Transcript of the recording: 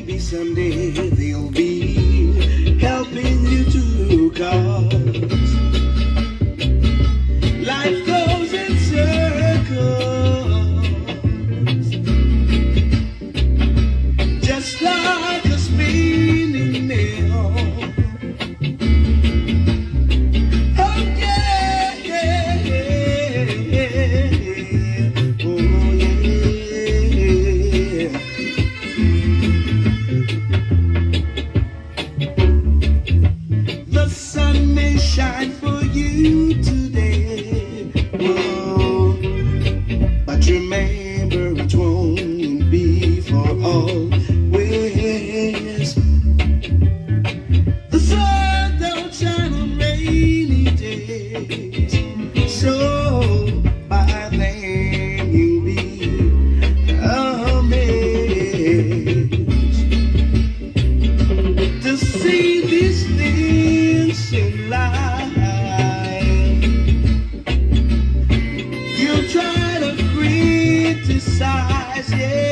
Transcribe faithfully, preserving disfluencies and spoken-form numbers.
maybe someday they'll be helping you to cause life goes in circles, just like a spinning mill. Oh yeah, yeah, yeah. Oh yeah. The sun may shine for you today, oh, but remember it won't be for always. The sun don't shine on rainy days, so by then you'll be amazed to see these things in life. You try to criticize, yeah.